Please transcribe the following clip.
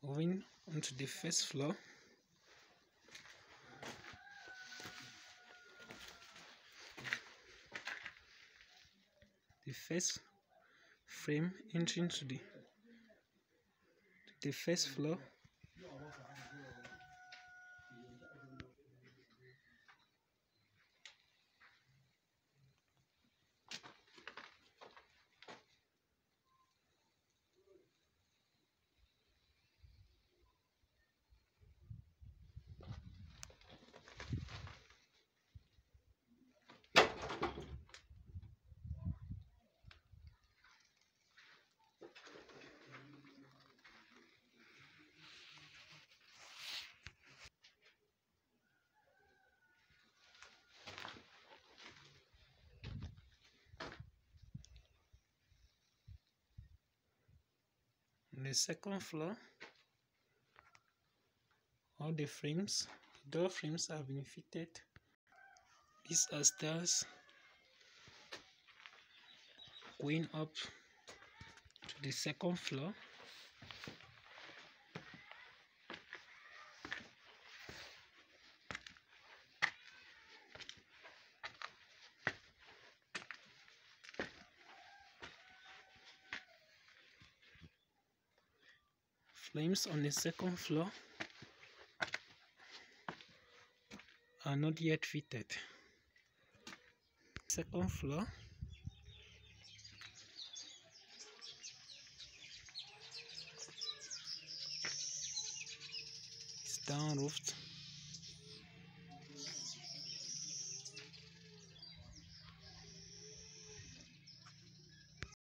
Moving onto the first floor. The first frame entering to the first floor. On the second floor, all the frames, door frames have been fitted. These are stairs going up to the second floor. Frames on the second floor are not yet fitted. Second floor, is down roofed.